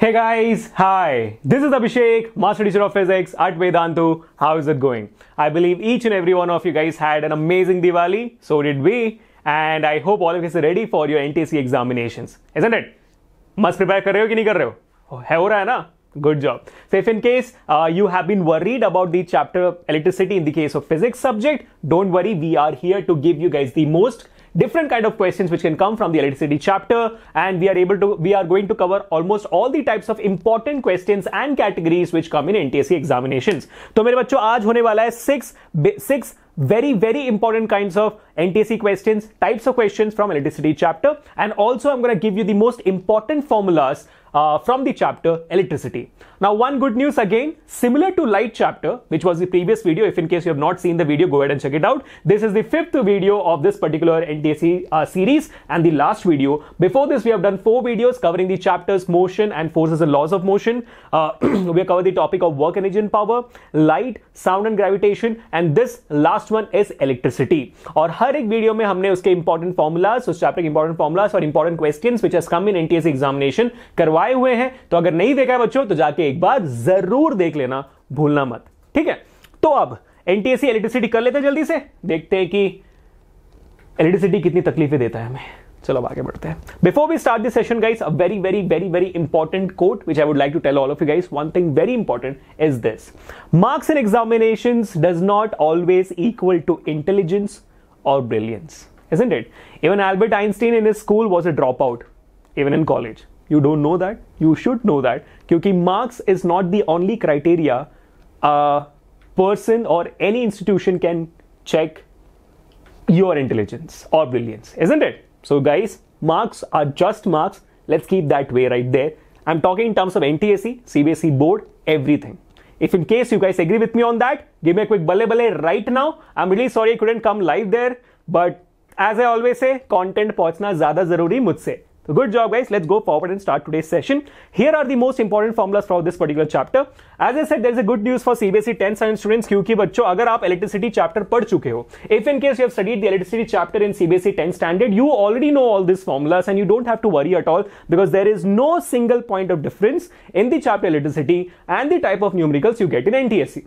Hey guys, hi. This is Abhishek, Master Teacher of Physics at Vedantu. How is it going? I believe each and every one of you guys had an amazing Diwali. So did we. And I hope all of you are ready for your NTSE examinations. Isn't it? Must prepare कर रहे हो कि नहीं कर रहे हो? है हो रहा है ना? Good job. So if in case you have been worried about the chapter electricity in the case of physics subject, don't worry. We are here to give you guys the most different kind of questions which can come from the electricity chapter, and we are going to cover almost all the types of important questions and categories which come in NTSE examinations. तो मेरे बच्चों आज होने वाला है six very important kinds of NTSE questions, types of questions from electricity chapter, and also I'm going to give you the most important formulas from the chapter electricity. Now one good news again, similar to light chapter, which was the previous video. If in case you have not seen the video, go ahead and check it out. This is the fifth video of this particular NTSE series and the last video. Before this we have done 4 videos covering the chapters motion and forces and laws of motion. We have covered the topic of work, energy and power, light, sound and gravitation, and this last one is electricity. और हर एक video में हमने उसके important formulas, उस chapter के important formulas और important questions which has come in NTSE examination करवाए हुए हैं. तो अगर नहीं देखा है बच्चों तो जाके एक बार जरूर देख लेना, भूलना मत. ठीक है, तो अब एनटीएसई इलेक्ट्रिसिटी कर लेते हैं जल्दी से, देखते हैं कि इलेक्ट्रिसिटी कितनी तकलीफें देता है हमें. चलो अब आगे बढ़ते हैं. Before we start this session guys, a very important quote which I would like to tell all of you guys. One thing very important is this: marks in examinations does not always equal to intelligence or brilliance, isn't it? Even Albert Einstein in his school was a dropout, even in college. You don't know that? You should know that, because marks is not the only criteria a person or any institution can check your intelligence or brilliance, isn't it? So guys, marks are just marks. Let's keep that way right there. I'm talking in terms of NTSE, CBSE board, everything. If in case you guys agree with me on that, give me a quick balle right now. I'm really sorry I couldn't come live there, but as I always say, content पहुंचना ज़्यादा ज़रूरी मुझसे. So good job guys, let's go forward and start today's session. Here are the most important formulas for this particular chapter. As I said, there is a good news for CBSE 10th science students, क्योंकि बच्चों अगर आप electricity chapter पढ़ चुके हो, if in case you have studied the electricity chapter in CBSE 10th standard, you already know all these formulas and you don't have to worry at all, because there is no single point of difference in the chapter electricity and the type of numericals you get in NTSE.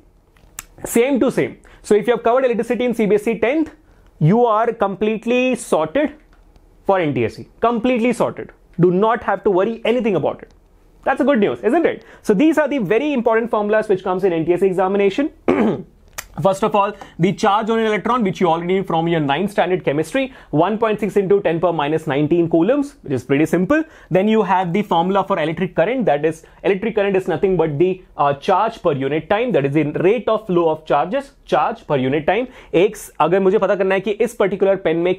Same to same. So if you have covered electricity in CBSE 10th, you are completely sorted for NTSE. Completely sorted. Do not have to worry anything about it. That's a good news, isn't it? So these are the very important formulas which comes in NTSE examination. First of all, the charge on an electron, which you already knew from your 9th standard chemistry, 1.6 into 10 power minus 19 coulombs, which is pretty simple. Then you have the formula for electric current, that is, electric current is nothing but the charge per unit time, that is the rate of flow of charges, charge per unit time. एक अगर मुझे पता करना है कि इस particular pen में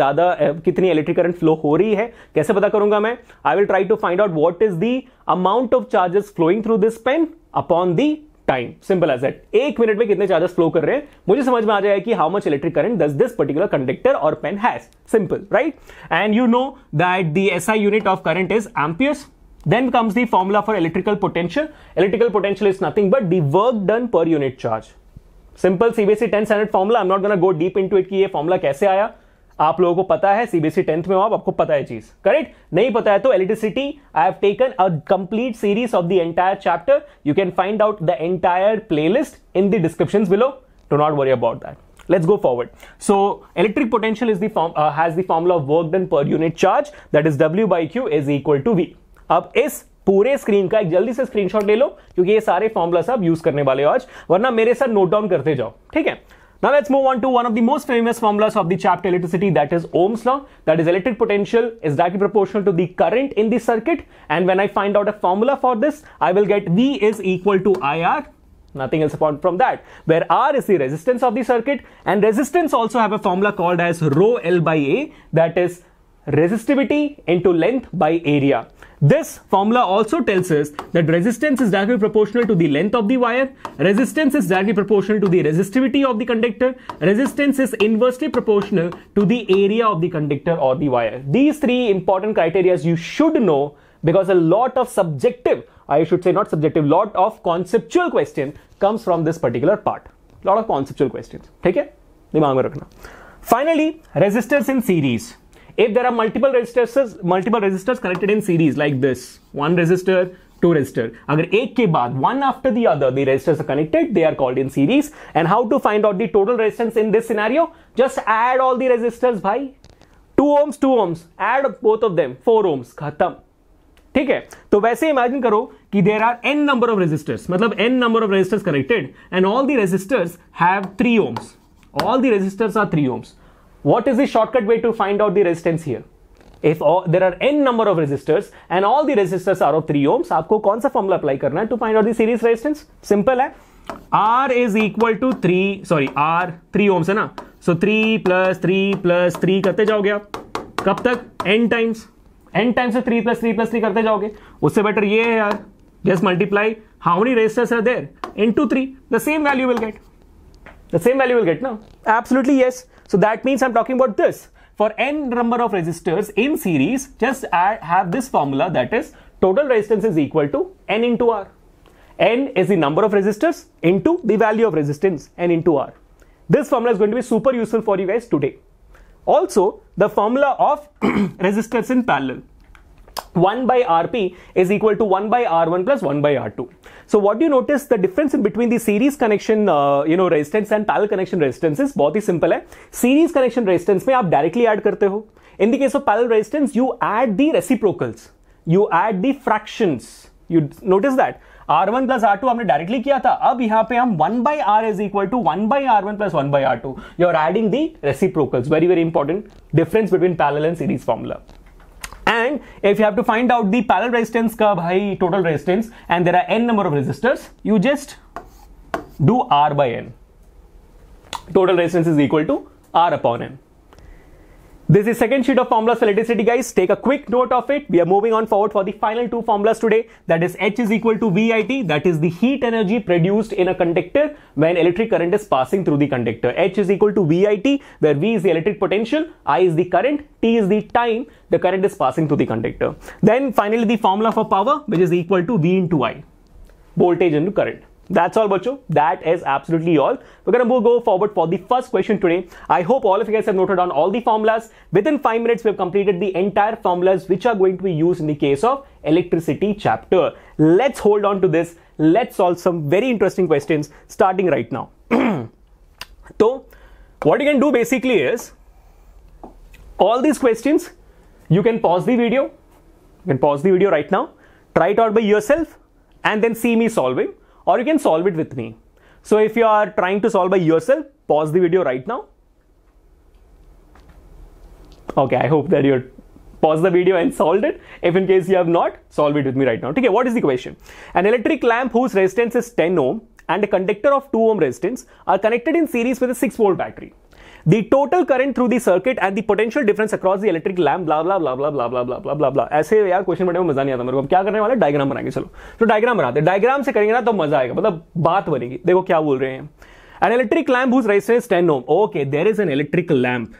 कितनी इलेक्ट्रिक करंट फ्लो हो रही है, कैसे पता करूंगा मैं? I will try to find out what is the amount of charges flowing through this pen upon the time. Simple as that. 1 minute में कितने चार्जेस फ्लो कर रहे हैं मुझे समझ में आ जाएगा कि how much electric current does this particular conductor और pen has. Simple, right? And you know that the SI unit of current is amperes. Then comes the formula for electrical potential. Electrical potential is nothing but the work done per unit charge. Simple CBSE 10th standard formula. I'm not gonna go deep into it कि ये formula कैसे आया. आप लोगों को पता है, CBSE 10th में हो आप, आपको पता है चीज, करेक्ट? नहीं पता है तो electricity, I have taken a complete series of the entire chapter. You can find out the entire playlist in the descriptions below. Do not worry about that. Let's go forward. So electric potential is has the formula of work done per unit charge, that is W by Q is equal to V. अब इस पूरे screen का एक जल्दी से screenshot ले लो, क्योंकि ये सारे फॉर्मुलास आप यूज करने वाले हो आज, वरना मेरे साथ नोट डाउन करते जाओ, ठीक है? Now let's move on to one of the most famous formulas of the chapter electricity, that is Ohm's law. That is electric potential is directly proportional to the current in the circuit, and when I find out a formula for this, I will get V is equal to IR. Nothing else apart from that, where R is the resistance of the circuit, and resistance also have a formula called as rho L by A, that is resistivity into length by area. This formula also tells us that resistance is directly proportional to the length of the wire, resistance is directly proportional to the resistivity of the conductor, resistance is inversely proportional to the area of the conductor or the wire. These 3 important criteria you should know, because a lot of subjective, I should say not subjective, lot of conceptual question comes from this particular part. Lot of conceptual questions. ठीक है, दिमाग में रखना. Finally, resistors in series. If there are multiple resistors connected in series like this, one resistor, two resistor. अगर एक के बाद one after the other the resistors are connected, they are called in series. And how to find out the total resistance in this scenario? Just add all the resistors भाई. 2 ohms 2 ohms, add both of them 4 ohms, खत्म. ठीक है. तो वैसे imagine करो कि there are n number of resistors, मतलब n number of resistors connected and all the resistors have 3 ohms. All the resistors are 3 ohms. What is the shortcut way to find out the resistance here? If there are n number of resistors and all the resistors are of 3 ohms, आपको कौन सा formula apply करना है to find out the series resistance? Simple है. R is equal to 3 ohms है ना. So 3 plus 3 करते जाओगे आप. कब तक? n times से 3 plus 3 करते जाओगे. उससे बेटर ये है यार. Just multiply how many resistors are there into 3. The same value will get. The same value will get now. Absolutely yes. So that means I'm talking about this. For n number of resistors in series, just have this formula, that is total resistance is equal to n into R. N is the number of resistors into the value of resistance, n into R. This formula is going to be super useful for you guys today. Also, the formula of resistors in parallel. 1 by Rp is equal to 1 by R1 plus 1 by R2. So what do you notice the difference in between the series connection resistance and parallel connection resistance is बहुत ही simple है. Series connection resistance में आप directly add करते हो. In the case of parallel resistance, you add the reciprocals, you add the fractions. You notice that R1 plus R2 हमने directly किया था. अब यहाँ पे हम 1 by R is equal to 1 by R1 plus 1 by R2. You are adding the reciprocals. Very very important difference between parallel and series formula. And if you have to find out the parallel resistance का भाई total resistance and there are n number of resistors, you just do R by n. Total resistance is equal to R upon n. This is second sheet of formulas for electricity, guys. Take a quick note of it. We are moving on forward for the final two formulas today. That is H is equal to VIT. That is the heat energy produced in a conductor when electric current is passing through the conductor. H is equal to VIT, where V is the electric potential, I is the current, T is the time the current is passing through the conductor. Then finally the formula for power, which is equal to V into I. Voltage into current. That's all, bacho. That is absolutely all. We're going to go forward for the first question today. I hope all of you guys have noted down all the formulas. Within 5 minutes, we have completed the entire formulas which are going to be used in the case of electricity chapter. Let's hold on to this. Let's solve some very interesting questions starting right now. So, what you can do basically is, all these questions, you can pause the video. You can pause the video right now. Try it out by yourself and then see me solving. Or you can solve it with me. So if you are trying to solve by yourself, pause the video right now. Okay, I hope that you pause the video and solved it. If in case you have not, solve it with me right now. Okay, what is the question? An electric lamp whose resistance is 10 ohm and a conductor of 2 ohm resistance are connected in series with a 6 volt battery. The total current through the circuit and the potential difference across the electric lamp blah blah blah blah blah blah blah blah blah blah. ऐसे यार question पढ़ने में मजा नहीं आता मेरे को. अब क्या करने वाले? डायग्राम बनाएंगे. चलो तो डायग्राम बनाते हैं. डायग्राम से करेंगे ना तो मजा आएगा, मतलब बात बनेगी. देखो क्या बोल रहे हैं. An electric lamp whose resistance is 10 ohm. Okay, there is an electric lamp.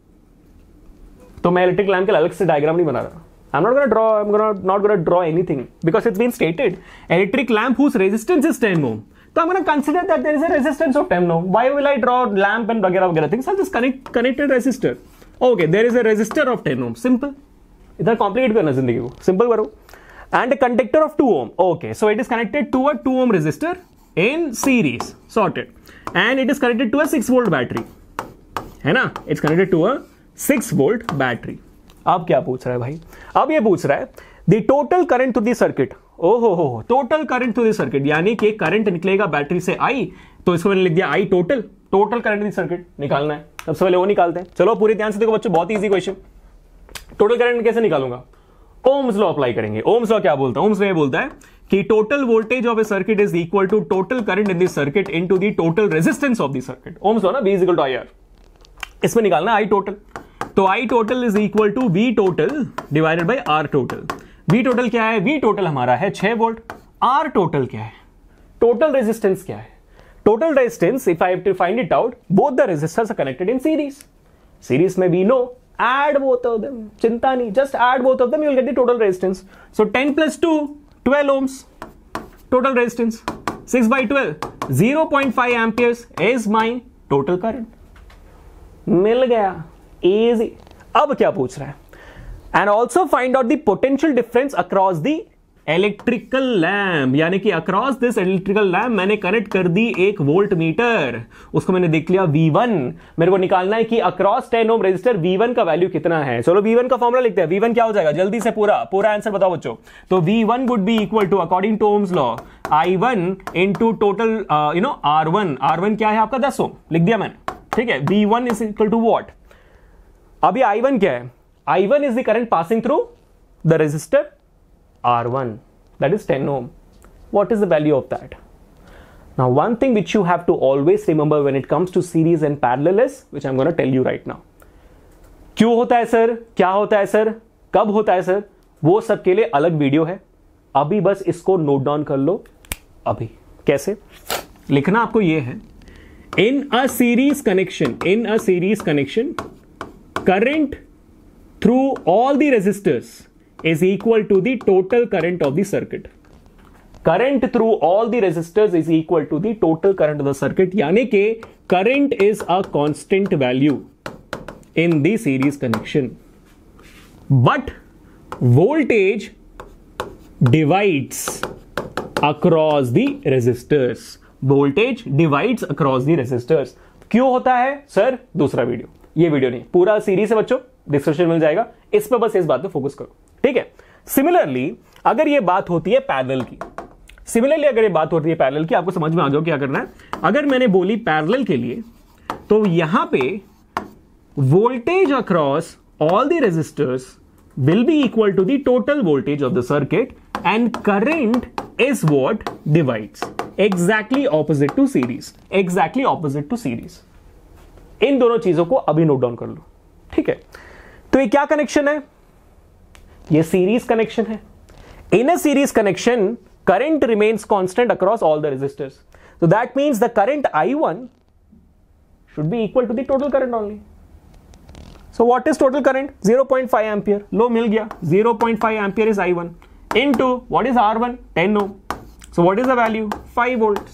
तो मैं electric lamp के अलग से डायग्राम नहीं बना रहा. I'm not gonna draw anything because it's been stated. Electric lamp whose resistance is 10 ohm. So I'm going to consider that there is a resistance of 10 ohm. Why will I draw lamp and वगैरह things? I'll just connect a resistor. Okay, there is a resistor of 10 ohm. Simple. इतना complicate करना जिंदगी को. Simple करो. And a conductor of 2 ohm. Okay, so it is connected to a 2 ohm resistor in series. Sorted. And it is connected to a 6 volt battery. है ना? It's connected to a 6 volt battery. अब क्या पूछ रहा है भाई? अब ये पूछ रहा है the total current to the circuit. ओहो हो, total current through the circuit, यानी कि करंट निकलेगा बैटरी से आई, तो इसको मैंने लिख दिया I total. Total current the circuit निकालना है. सबसे पहले वो निकालते हैं. चलो पूरे ध्यान से देखो बच्चों, बहुत इजी क्वेश्चन. टोटल करंट कैसे निकालूंगा? ओम्स लॉ अप्लाई करेंगे. ओम्स लॉ क्या बोलता है? ओम्स लॉ ये बोलता है कि total voltage of a circuit is equal to total current in the circuit into the total resistance of the circuit. Ohm's law ना, V is equal to IR. इसमें निकालना आई टोटल. तो I total is equal to V total divided by R total. V total क्या है? V total हमारा है 6 volt. R total क्या है? टोटल रेजिस्टेंस क्या है? Total resistance, if I have to find it out, both the resistors are connected in series. Series में we know, add both of them. चिंता नहीं, just add both of them, you will get the total resistance. So 10 plus 2, 12 ohms. Total resistance. 6 by 12, 0.5 amperes is my total current. मिल गया. Easy. अब क्या पूछ रहा है? And also find out the potential difference across the electrical lamp, यानी कि across this electrical lamp मैंने connect कर दी एक वोल्ट मीटर, उसको मैंने देख लिया V1। मेरे को निकालना है कि अक्रॉस 10 ओम रेजिस्टर V1 का वैल्यू कितना है। चलो V1 का फॉर्मूला लिखते हैं। V1 क्या हो जाएगा, जल्दी से पूरा आंसर बताओ बच्चों। तो V1 would be equal to according to Ohm's law I1 into total R1। R1 क्या है आपका 10 ओम, लिख दिया मैंने, ठीक है। V1 is equal to what, अभी I1 क्या है, I1 is the current passing through the resistor R1, that is 10 ohm. What is the value of that? Now one thing which you have to always remember when it comes to series and parallel is, which I'm going to tell you right now. क्यों होता है sir, क्या होता है sir, कब होता है sir, वो सब के लिए अलग वीडियो है। अभी बस इसको नोट डाउन कर लो। अभी कैसे लिखना आपको ये है, in a series connection current through all the resistors is equal to the total current of the circuit. Current through all the resistors is equal to the total current of the circuit, यानी कि current is a constant value in the series connection, but voltage divides across the resistors. Voltage divides across the resistors. क्यों होता है sir, दूसरा video, ये video नहीं, पूरा series है बच्चों, डिस्क्रिप्शन मिल जाएगा, इस पर बस इस बात पे फोकस करो, ठीक है। सिमिलरली अगर ये बात होती है पैरेलल की, आपको समझ में आ जाओ क्या करना है। अगर मैंने बोली पैरेलल के लिए, तो यहां पे voltage across all the resistors will be equal to the total voltage of the circuit and current is what divides, exactly opposite to series. इन दोनों चीजों को अभी नोट डाउन कर लो, ठीक है। तो ये क्या कनेक्शन है, ये सीरीज कनेक्शन है। In a series connection current remains constant across all the resistors, so that means the current I1 should be equal to the total current only. So what is total current? 0.5 ampere. लो मिल गया, 0.5 ampere is I1 into what is R1? 10 ohm. So what is the value? 5 volts.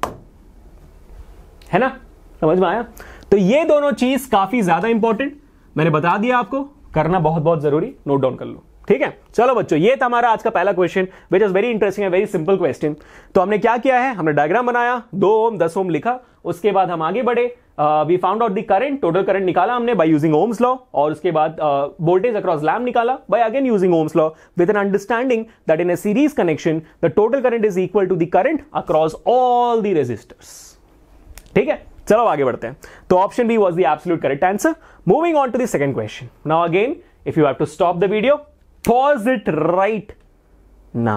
है ना, समझ में आया। तो ये दोनों चीज काफी ज्यादा इंपॉर्टेंट, मैंने बता दिया आपको, करना बहुत बहुत जरूरी, नोट डाउन कर लो, ठीक है। चलो बच्चों, ये था हमारा आज का पहला question, which is very interesting, very simple question. तो हमने क्या किया है, हमने डायग्राम बनाया, 2 ओम 10 ओम लिखा, उसके बाद हम आगे बढ़े, we found out the current, total current निकाला हमने बाय यूजिंग ओम्स लॉ, और उसके बाद वोल्टेज अक्रॉस लैम्प निकाला by again using Ohm's law, with an understanding that in a series connection the total current is equal to the current across all the resistors, ठीक है। चलो आगे बढ़ते हैं। तो option B was the absolute correct answer. Moving on to the second question. Now again if you have to stop the video, pause it right now.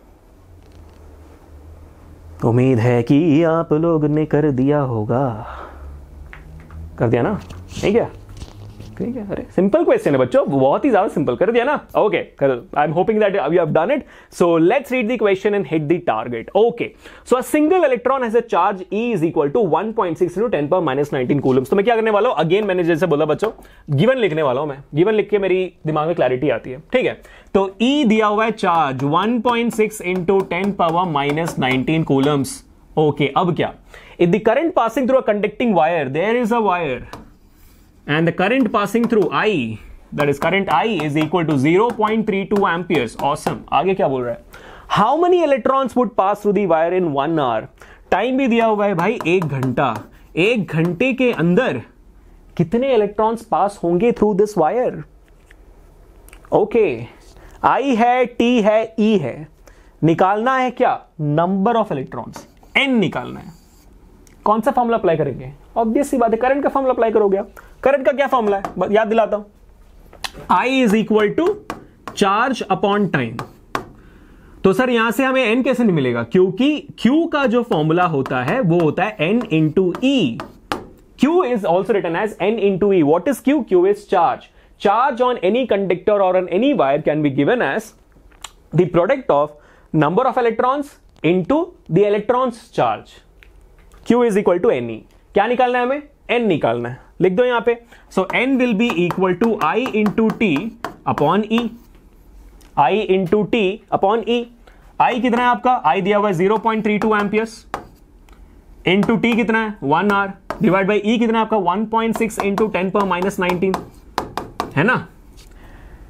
उम्मीद है कि आप लोग ने कर दिया होगा, कर दिया ना, ठीक है, ठीक है। अरे सिंपल क्वेश्चन है बच्चों, बहुत ही ज्यादा सिंपल, कर दिया ना, okay. I am hoping that you have done it. So let's read the question and hit the target. Okay, so a single electron has a charge E is equal to 1.6 into 10 power minus 19 coulombs. तो मैं क्या करने वाला हूं, again मैंने जैसे बोला बच्चों, गिवन लिखने वाला हूं मैं, गिवन लिख के मेरी दिमाग में क्लैरिटी आती है, ठीक है। तो E दिया हुआ है charge 1.6 into 10 power minus 19 coulombs. Okay, अब क्या, if the current passing through a conducting wire, there is a wire and the current passing through I, that is current I is equal to 0.32 amperes. Awesome. आगे क्या बोल रहा है, how many electrons would pass through the wire in 1 hour? Time भी दिया हुआ है भाई 1 घंटा, 1 घंटे के अंदर कितने इलेक्ट्रॉन्स पास होंगे through this wire. Okay, I है, T है, E है, निकालना है क्या, नंबर ऑफ इलेक्ट्रॉन्स, N निकालना है। कौन सा फॉर्मूला अप्लाई करेंगे, ऑब्वियस सी बात है, करंट का फॉर्मूला अप्लाई करोगे। करंट का क्या फॉर्मूला है, याद दिलाता हूं, I is equal to charge upon time. तो सर यहां से हमें N कैसे नहीं मिलेगा, क्योंकि Q का जो फॉर्मूला होता है वो होता है N into E। Q is also written as N into E. What is Q? Q is charge. Charge on any conductor or on any wire can be given as the product of number of electrons into the electrons charge. Q is equal to NE. क्या निकालना है हमें, N निकालना है, लिख दो यहां पे। So N will be equal to I into T upon E. I into T upon E. I कितना है आपका, I दिया हुआ है 0.32 amperes into T कितना है 1 hour डिवाइड बाई E कितना है आपका 1.6 into 10 power minus 19, है ना।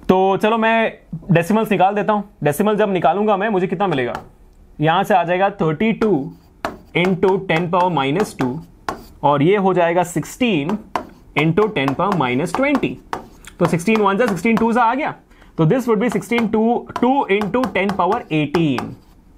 तो चलो मैं डेसिमल्स निकाल देता हूं। डेसिमल जब निकालूंगा मैं, मुझे कितना मिलेगा, यहां से आ जाएगा 32 इंटू 10 पावर माइनस 2 और ये हो जाएगा 16 इंटू 10 पावर माइनस 20। तो 16 1 जा 16 2 आ गया, तो this would be 16 2 into 10 power 18।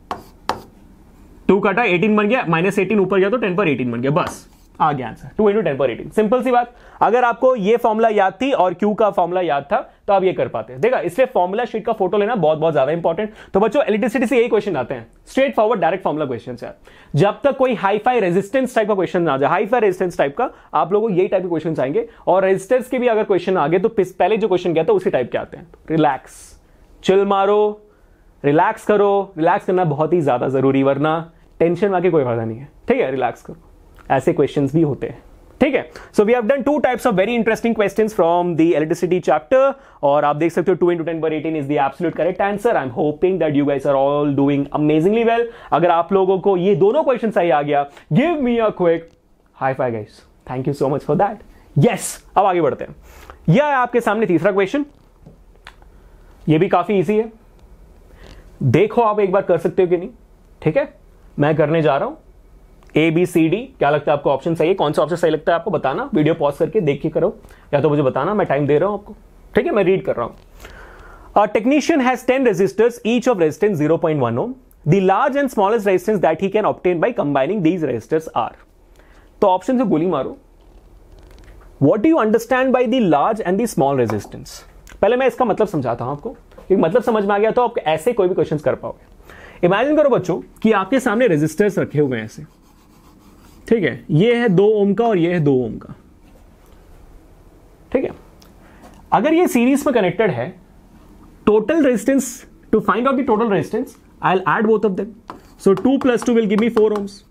2 काटा 18 बन गया, माइनस 18 ऊपर गया तो 10 पर 18 बन गया, बस आ गया आंसर 2 इंटू 10 पर 18। सिंपल सी बात। अगर आपको ये फॉर्मूला याद थी और क्यू का फॉर्मूला याद था तो आप ये कर पाते हैं। देखा, इसलिए फॉर्मूला शीट का फोटो लेना बहुत बहुत ज्यादा इंपॉर्टेंट। तो बच्चों इलेक्ट्रिसिटी से यही क्वेश्चन आते हैं, straightforward direct formula question है। जब तक कोई हाई फाई रेजिस्टेंस टाइप का क्वेश्चन ना आ जाए, हाई फाई रेजिस्टेंस टाइप का, आप लोगों को यही टाइप के क्वेश्चन आएंगे। और रेजिस्टेंस के भी अगर क्वेश्चन आ गए तो पहले जो क्वेश्चन गया था उसी टाइप के आते हैं। रिलैक्स, चिल मारो, रिलैक्स करो। रिलैक्स करना बहुत ही ज्यादा जरूरी, वरना टेंशन में आके कोई फायदा नहीं है। ठीक है, रिलैक्स करो, ऐसे क्वेश्चंस भी होते हैं। ठीक है, so we have done 2 types of very interesting questions from the electricity chapter, और आप देख सकते हो 2 इंटू 10 पर 18 is the absolute correct answer. I am hoping that you guys are all doing amazingly well. अगर आप लोगों को ये दोनों क्वेश्चन सही आ गया, give me a quick high five guys, thank you so much for that. Yes, अब आगे बढ़ते हैं। यह है आपके सामने तीसरा क्वेश्चन, ये भी काफी इजी है। देखो आप एक बार कर सकते हो कि नहीं। ठीक है, मैं करने जा रहा हूं ABCD। क्या लगता है आपको ऑप्शन सही है? कौन सा ऑप्शन सही लगता है आपको बताना, वीडियो पॉज करके देख के करो, या तो मुझे बताना, मैं टाइम दे रहा हूं आपको। ठीक है, मैं रीड कर रहा हूं। Technician has 10 resistors, each of resistance 0.1 ohm. The large and smallest resistance that he can obtain by combining these resistors are. तो ऑप्शन से गोली मारो। What do you understand by the large and the small resistance? पहले मैं इसका मतलब समझाता हूं आपको, क्योंकि मतलब समझ में आ गया तो आप ऐसे कोई भी क्वेश्चन कर पाओगे। इमेजिन करो बच्चों कि आपके सामने रेजिस्टर्स रखे हुए हैं ऐसे। ठीक है, ये है 2 ओम का और ये है 2 ओम का। ठीक है, अगर ये सीरीज में कनेक्टेड है, total resistance, to find out the total resistance I will add both of them. So 2 + 2 will give me 4 ohms,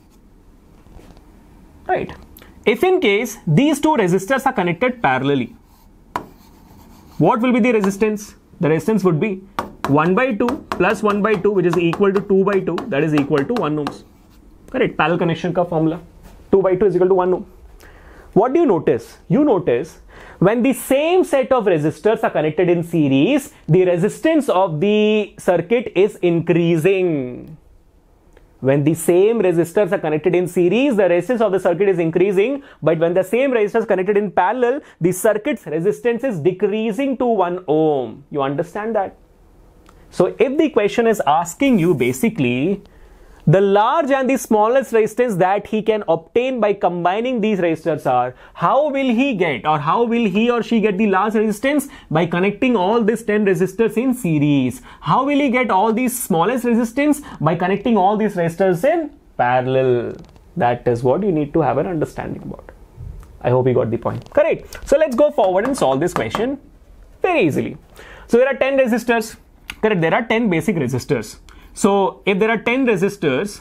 right? If in case these 2 resistors are connected parallelly, what will be the resistance? The resistance would be 1/2 plus 1/2, which is equal to 2/2, that is equal to 1 ohms. Correct? Parallel connection का formula, 2/2 is equal to 1 ohm. What do you notice? You notice when the same set of resistors are connected in series, the resistance of the circuit is increasing. When the same resistors are connected in series, the resistance of the circuit is increasing, but when the same resistors connected in parallel, the circuit's resistance is decreasing to 1 ohm. You understand that? So if the question is asking you basically the large and the smallest resistance that he can obtain by combining these resistors are, how will he get, or how will he or she get the large resistance? By connecting all these 10 resistors in series. How will he get all these smallest resistance? By connecting all these resistors in parallel. That is what you need to have an understanding about. I hope you got the point. Correct. So let's go forward and solve this question very easily. So there are 10 resistors. Correct. There are 10 basic resistors. So if there are 10 resistors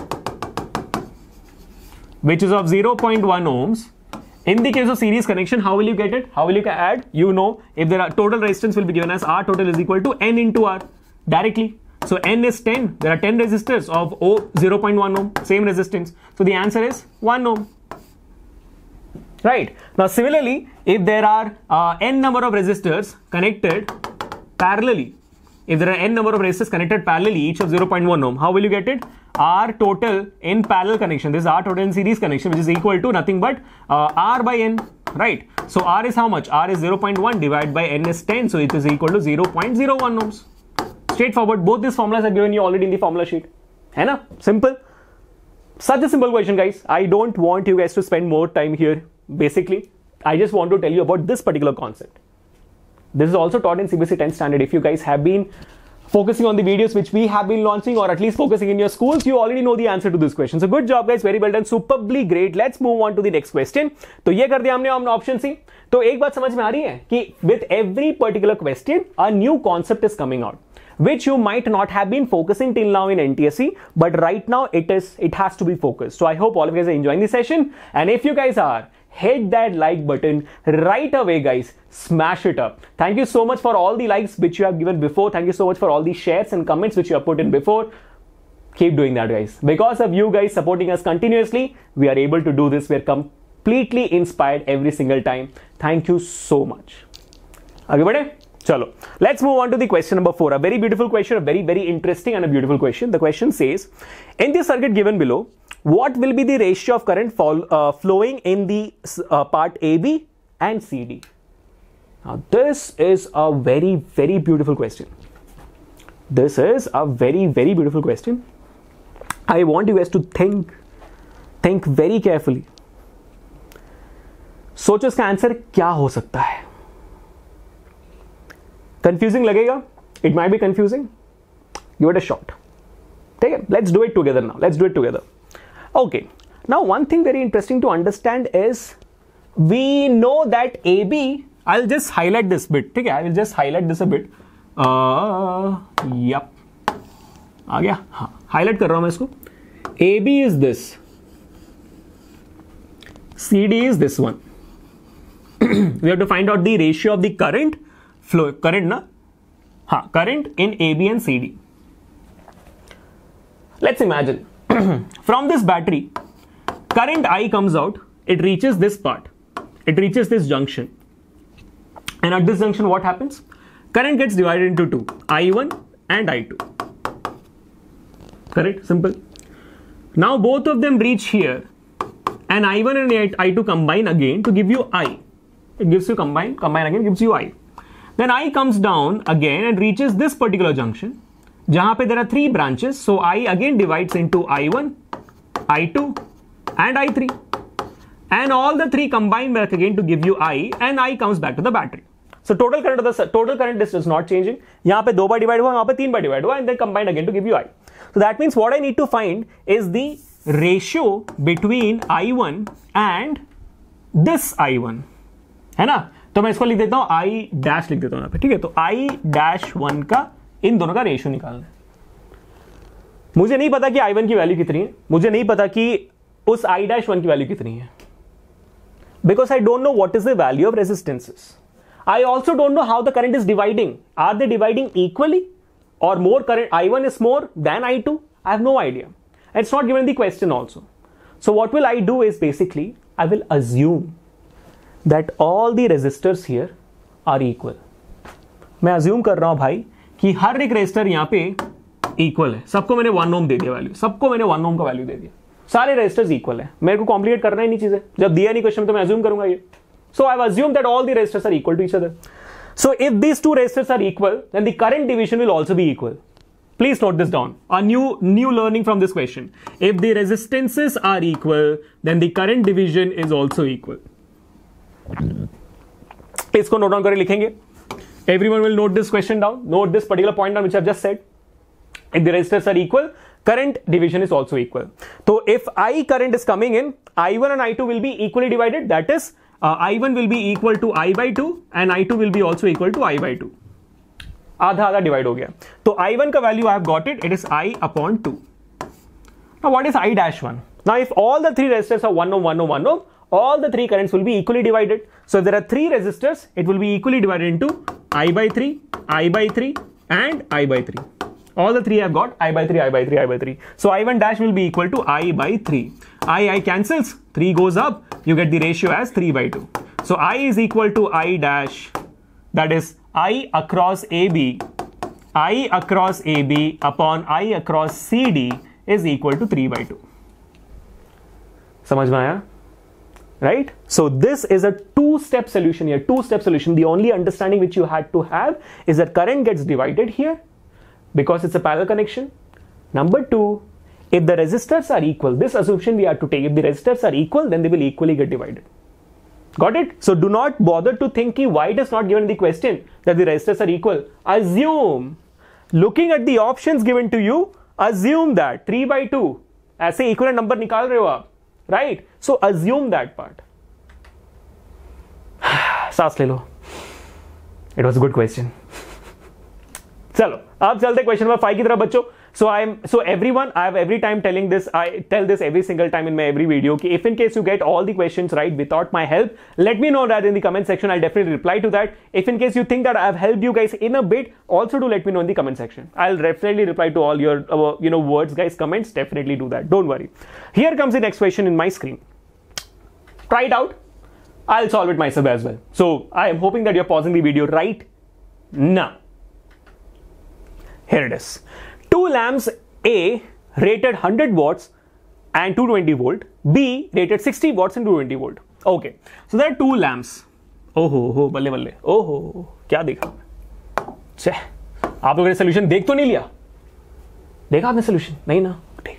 which is of 0.1 ohms, in the case of series connection, how will you get it? How will you add? You know, if there are total resistance will be given as R total is equal to N into R directly. So N is 10. There are 10 resistors of 0.1 ohm, same resistance. So the answer is 1 ohm. Right. Now similarly, if there are n number of resistors connected parallelly, if there are n number of resistors connected parallelly, each of 0.1 ohm, how will you get it? R total in parallel connection. This is R total in series connection, which is equal to nothing but R by N, right? So R is how much? R is 0.1 divided by N is 10, so it is equal to 0.01 ohms. Straightforward. Both these formulas are given you already in the formula sheet. है ना? Simple. Such a simple question, guys. I don't want you guys to spend more time here. Basically, I just want to tell you about this particular concept. This is also taught in CBSE 10th standard. If you guys have been focusing on the videos which we have been launching, or at least focusing in your schools, you already know the answer to this question. So good job guys, very well done, superbly great. Let's move on to the next question. तो ये कर दिया हमने option C. तो एक बात समझ में आ रही है कि with every particular question a new concept is coming out, which you might not have been focusing till now in NTSE, but right now it has to be focused. So I hope all of you guys are enjoying the session, and if you guys are, hit that like button right away guys, smash it up. Thank you so much for all the likes which you have given before. Thank you so much for all the shares and comments which you have put in before. Keep doing that guys. Because of you guys supporting us continuously, we are able to do this. We are completely inspired every single time. Thank you so much. आगे बढ़े? Chalo, let's move on to the question number 4. A very beautiful question, a very, very interesting and a beautiful question. The question says, in the circuit given below, what will be the ratio of current flowing in the part AB and CD? Now, this is a very, very beautiful question. This is a very, very beautiful question. I want you guys to think very carefully. सोचो इसका answer क्या हो सकता है. Confusing लगेगा? It might be confusing. Give it a shot. ठीक है? Let's do it together now. Let's do it together. Okay. Now, one thing very interesting to understand is we know that AB. I'll just highlight this bit. ठीक है? I will just highlight this a bit. Yup. आ गया? हाँ. Highlight कर रहा हूँ मैं इसको. AB is this. CD is this one. We have to find out the ratio of the current flow. Current na? हाँ. Current in AB and CD. Let's imagine. From this battery, current I comes out. It reaches this part. It reaches this junction. And at this junction, what happens? Current gets divided into two. I1 and I2. Correct? Simple. Now both of them reach here. And I1 and I2 combine again to give you I. It gives you combine again, gives you I. Then I comes down again and reaches this particular junction. Jahan pe there are three branches. So I again divides into I1, I2 and I3. And all the three combine back again to give you I, and I comes back to the battery. So total current is not changing. Yahan pe 2 bar divide hua, yahan pe 3 bar divide hua, and then combine again to give you I. So that means what I need to find is the ratio between I1 and this I1. है ना? तो मैं इसको लिख देता हूं I dash लिख देता हूं यहाँ पे. ठीक है? तो I-1 का इन दोनों का रेशियो निकालना है. मुझे नहीं पता कि I1 की वैल्यू कितनी है. मुझे नहीं पता कि उस I-1 की वैल्यू कितनी है. Because I don't know what is the value of resistances. I also don't know how the current is dividing. Are they dividing equally? Or more current, I1 is more than I2? I have no idea. It's not given in the question also. So what will I do is basically, I will assume that all the resistors here are equal. मैं assume कर रहा हूं भाई कि हर एक resistor यहां पे equal है. सबको मैंने 1 ओम दे दिया वैल्यू. सबको मैंने 1 ओम का वैल्यू दे दिया. सारे रेजिस्टर्स इक्वल है. मेरे को कॉम्प्लिकेट करना ही नहीं चीजें. जब दिया नहीं क्वेश्चन में तो मैं assume करूंगा ये. So I've assumed that all the resistors are equal to each other. So if these two resistors are equal, then the current division will also be equal. Please note this down. A new learning from this question. If the resistances are equal, then the current division is also equal. इसको note down करके लिखेंगे. Everyone will note this question down. Note this particular point down which I've just said. If the resistors are equal, current division is also equal. So if I current is coming in, I1 and I2 will be equally divided. That is, I1 will be equal to I by 2 and I2 will be also equal to I by 2. आधा आधा divide हो गया. तो I1 का value I have got it. It is I upon 2. Now what is I-1? Now if all the three resistors are 1 ohm, 1 ohm, 1 ohm, all the three currents will be equally divided. So if there are three resistors, it will be equally divided into I by 3, I by 3 and I by 3. All the three I have got I by 3, I by 3, I by 3. So I1 dash will be equal to I by 3. I cancels. 3 goes up. You get the ratio as 3 by 2. So I is equal to I dash. That is I across AB. I across AB upon I across CD is equal to 3 by 2. समझ में आया? Right? So this is a two-step solution here. Two-step solution. The only understanding which you had to have is that current gets divided here because it's a parallel connection. Number two, if the resistors are equal, this assumption we have to take. If the resistors are equal, then they will equally get divided. Got it? So do not bother to think why it is not given in the question that the resistors are equal. Assume. Looking at the options given to you, assume that 3 by 2. ऐसे equivalent number निकाल रहे हो आप. Right? So assume that part. सांस ले लो. It was a good question. चलो अब चलते क्वेश्चन नंबर 5 की तरफ बच्चों. So everyone, I have every time telling this, I tell this every single time in my every video, कि if in case you get all the questions right without my help, let me know that in the comment section. I'll definitely reply to that. If in case you think that I've helped you guys in a bit, also do let me know in the comment section. I'll definitely reply to all your words, guys, comments. Definitely do that. Don't worry. Here comes the next question in my screen. Try it out. I'll solve it myself as well. So I am hoping that you're pausing the video right No. Here it is. Two lamps, A rated 100 watts and 220 volt, B rated 60 watts and 220 volt. Okay, so there are two lamps. हो बल्ले बल्ले, ओहो क्या देखा छे, आप लोगों ने सोल्यूशन देख तो नहीं लिया? देखा आपने सोल्यूशन? नहीं ना, ठीक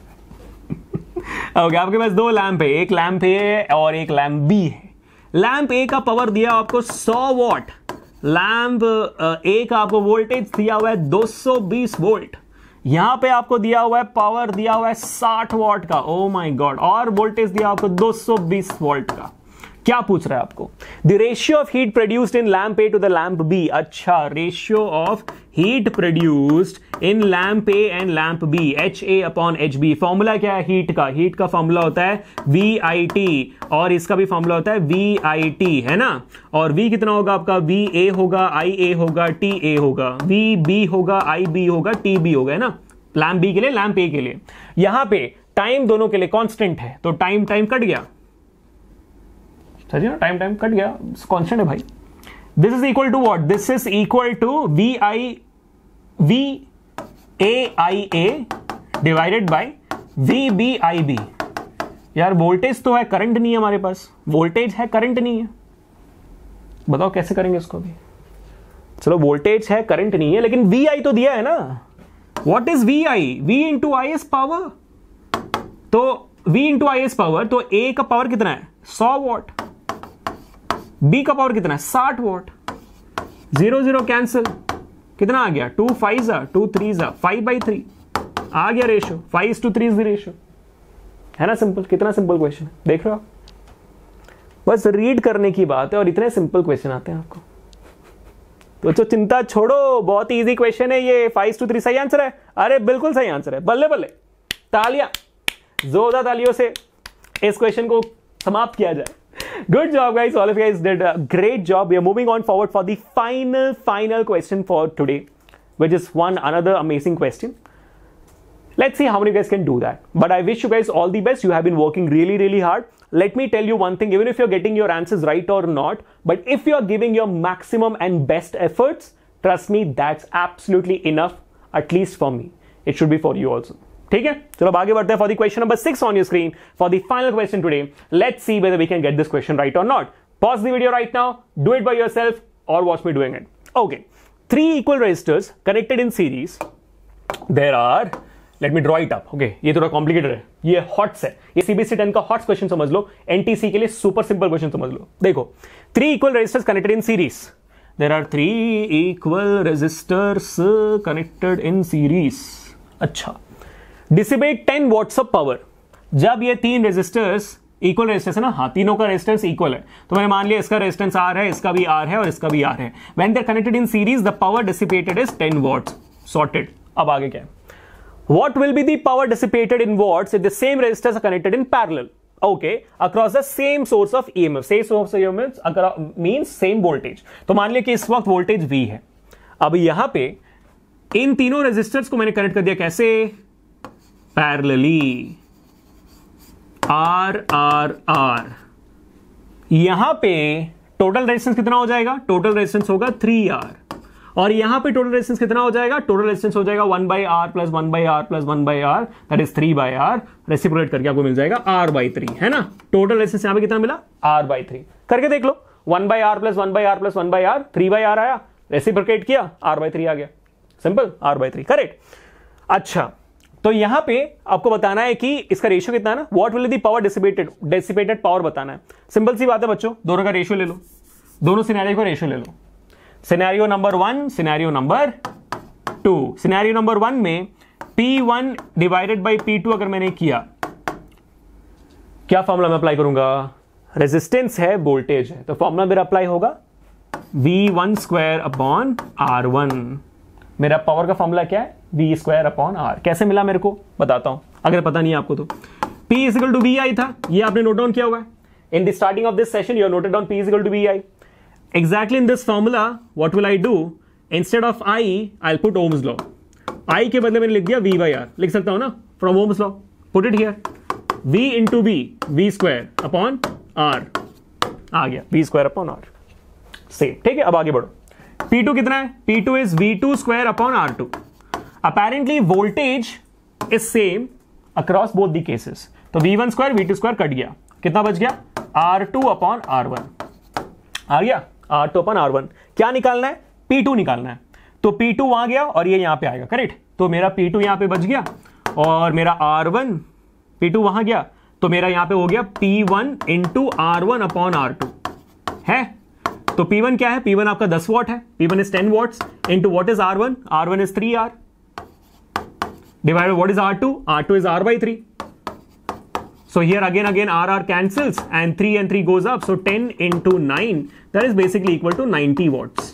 है। ओके, आपके पास दो लैंप है, एक लैंप ए और एक लैंप बी है। लैंप ए का पावर दिया आपको 100 वॉट, लैंप ए का आपको वोल्टेज दिया हुआ है 220 वोल्ट, यहां पे आपको दिया हुआ है पावर दिया हुआ है 60 वॉट का, ओ माय गॉड, और वोल्टेज दिया आपको 220 वोल्ट का। क्या पूछ रहा है आपको? The ratio of heat produced in lamp A to the lamp B. अच्छा, ratio of heat produced in lamp A and lamp B, H A upon H B. Formula क्या है हीट का? हीट का फॉर्मूला होता है we I T, और इसका भी फॉर्मूला होता है वी आई टी, है ना। और वी कितना होगा आपका? वी ए होगा, आई ए होगा, टी ए होगा, वी बी होगा, आई बी होगा, टी बी होगा, है ना। लैंप बी के लिए, लैंप ए के लिए। यहां पे टाइम दोनों के लिए कांस्टेंट है, तो टाइम कट गया, समझिए ना, टाइम कट गया, कांस्टेंट है भाई। This is equal to what? This is equal to V A I A divided by V B I B. यार वोल्टेज तो है, करंट नहीं है हमारे पास, वोल्टेज है करंट नहीं है, बताओ कैसे करेंगे इसको भी? चलो वोल्टेज है करंट नहीं है, लेकिन वी आई तो दिया है ना। What is V I? V into I is power, तो V into I is power, तो ए का पावर कितना है? 100 वॉट, बी का पावर कितना है? 60 वॉट। 0 0 कैंसिल, कितना आ गया? 2 5 2 3 5/3 आ गया रेशियो, 5:3 इज द रेशियो, है ना। सिंपल, कितना सिंपल क्वेश्चन है, देख रहे हो आप? बस रीड करने की बात है और इतने सिंपल क्वेश्चन आते हैं आपको, तो चिंता छोड़ो, बहुत इजी क्वेश्चन है ये। 5:3 सही आंसर है? अरे बिल्कुल सही आंसर है, बल्ले बल्ले, तालियां, जोरदार तालियों से इस क्वेश्चन को समाप्त किया जाए। Good job guys, all of you guys did a great job. We are moving on forward for the final question for today, which is another amazing question. Let's see how many of you guys can do that. But I wish you guys all the best. You have been working really hard. Let me tell you one thing, even if you're getting your answers right or not, but if you're giving your maximum and best efforts, trust me, that's absolutely enough, at least for me. It should be for you also. ठीक है, चलो अब आगे बढ़ते हैं for the question number 6 on your screen for the final question today. Let's see whether we can get this question right or not. Pause the video right now, do it by yourself और watch me doing it. Okay, 3 equal resistors connected in series, there are, let me draw it up. Okay, ये थोड़ा complicated है, ये hots है, ये CBSE 10 का hots question समझ लो, NTC के लिए सुपर सिंपल क्वेश्चन समझ लो। देखो, 3 equal resistors connected in series, there are 3 equal resistors connected in series. अच्छा, डिसिपेट 10 वॉट्स ऑफ पावर। जब ये 3 रेजिस्टर्स इक्वल रेजिस्टेंस है ना, हाँ तीनों का रेजिस्टेंस इक्वल है, तो मैंने मान लिया इसका रेजिस्टेंस आर है, इसका भी आर है और इसका भी आर है। When they are connected in series the power dissipated is 10 watts. Sorted. अब आगे क्या है? What will be the power dissipated in watts if the same resistors are connected in parallel, okay, across the same source of EMF. Same source of EMF means same voltage. तो मान लिया कि इस वक्त वोल्टेज वी है। अब यहां पे इन तीनों रेजिस्टर्स को मैंने कनेक्ट कर दिया, कैसे? Parallelly, R R R. यहां पे टोटल रेजिस्टेंस कितना हो जाएगा? टोटल रेजिस्टेंस होगा 3R, और यहां पे टोटल रेजिस्टेंस कितना हो जाएगा? टोटल रेजिस्टेंस हो जाएगा 1/R plus 1/R plus 1/R, that is 3/R। Reciprocate करके आपको मिल जाएगा R/3, है ना। टोटल रेजिस्टेंस यहां पे कितना मिला? R/3। करके देख लो, 1/R plus 1/R plus 1/R, 3/R आया, रेसिप्रोकेट किया, R/3 आ गया। Simple, R/3, correct. अच्छा, तो यहां पे आपको बताना है कि इसका रेशियो कितना है ना, what will be the power dissipated power बताना है। सिंपल सी बात है बच्चों, दोनों का रेशियो ले लो, दोनों सिनेरियो का रेशियो ले लो। Scenario number 1, scenario number 2। Scenario number 1 में P1 डिवाइडेड बाई P2 अगर मैंने किया, क्या फॉर्मूला मैं अप्लाई करूंगा? रेजिस्टेंस है, वोल्टेज है, तो फॉर्मूला मेरा अप्लाई होगा V1² अपॉन R1। मेरा पावर का फॉर्मूला क्या है? V² upon R। कैसे मिला मेरे को बताता हूं, अगर पता नहीं है आपको तो। P इक्वल टू VI था, ये आपने नोट डाउन किया होगा in the starting of this session, you have noted down P equal to VI। Exactly in this formula what will I do? Instead of I will put Ohm's law. I के बदले मैंने लिख दिया V/R, लिख सकता हूं ना, from Ohm's law, put it here, V into V, V² upon R आ गया, V² अपॉन R। सेम, ठीक है। अब आगे बढ़ो, P2 कितना है? P2 is V2 square upon R2. Apparently voltage is same across both the cases. तो V1 square V2 square cut गया, कितना बच गया? R2 upon R1 आ गया, R2 upon R1. क्या निकालना है? P2 निकालना है. तो P2 वहां गया और ये यहां पे आएगा, करेक्ट? तो मेरा P2 यहां पे बच गया और मेरा R1 P2 वहां गया तो मेरा यहां पे हो गया P1 into R1 upon R2 है. तो P1 क्या है? P1 आपका 10 वॉट है. P1 is 10 watts into what is R1? R1 is 3R divided by what is R2? R2 is R by 3. So here again R cancels and 3 goes up. So 10 into 9, that is basically equal to 90 watts.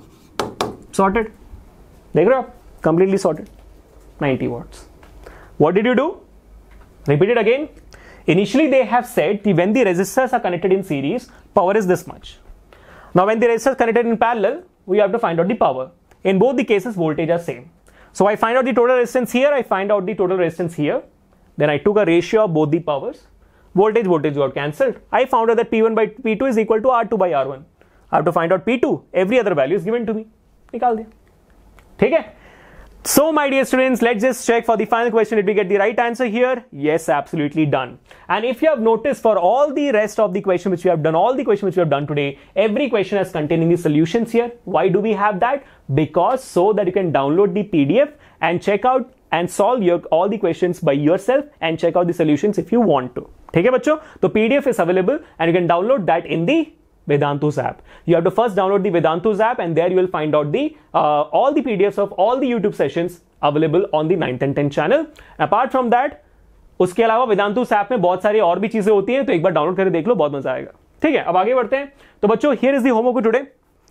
Sorted. देख रहे हो आप? Completely sorted. 90 watts. What did you do? Repeat it again. Initially they have said that when the resistors are connected in series, power is this much. Now when the resistors connected in parallel, we have to find out the power. In both the cases, voltage are same. So I find out the total resistance here, I find out the total resistance here. Then I took a ratio of both the powers. Voltage got cancelled. I found out that P1 by P2 is equal to R2 by R1. I have to find out P2. Every other value is given to me. निकाल दिया. ठीक है? So my dear students, let's just check for the final question. Did we get the right answer here? Yes, absolutely done. And if you have noticed, for all the rest of the question which we have done, all the question which we have done today, every question has containing the solutions here. Why do we have that? Because so that you can download the PDF and check out and solve all the questions by yourself and check out the solutions if you want to. ठीक है बच्चों? तो PDF is available and you can download that in the Vedantu's app. You have to first download the Vedantu's app and there you will find out the all the PDFs of all the YouTube sessions available on the 9th and 10th channel. Apart from that, उसके अलावा Vedantu's app में बहुत सारी और भी चीजें होती हैं, तो एक बार डाउनलोड करके देख लो, बहुत मजा आएगा. ठीक है, अब आगे बढ़ते हैं. तो बच्चों, here is the homework today.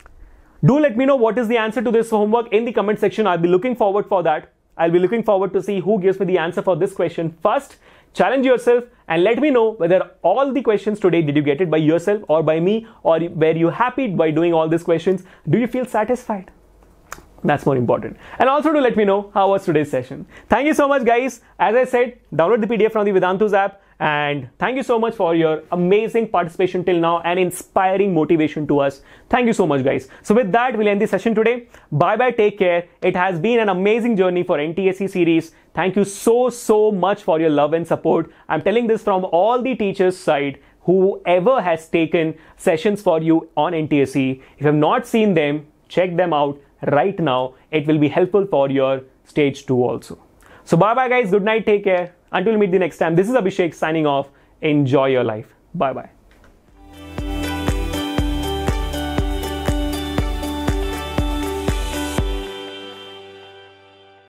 Do let me know what is the answer to this homework in the comment section. I'll be looking forward for that. I'll be looking forward to see who gives me the answer for this question first. Challenge yourself and let me know whether all the questions today, did you get it by yourself or by me, or were you happy by doing all these questions? Do you feel satisfied? That's more important. And also to let me know how was today's session. Thank you so much guys. As I said, download the PDF from the Vedantu's app, and thank you so much for your amazing participation till now and inspiring motivation to us. Thank you so much guys. So with that, we'll end the session today. Bye bye, take care. It has been an amazing journey for NTSE series. Thank you so much for your love and support. I'm telling this from all the teachers side, whoever has taken sessions for you on NTSE. If you have not seen them, check them out right now. It will be helpful for your stage 2 also. So bye bye guys, good night, take care. Until we meet the next time, this is Abhishek signing off. Enjoy your life. Bye bye.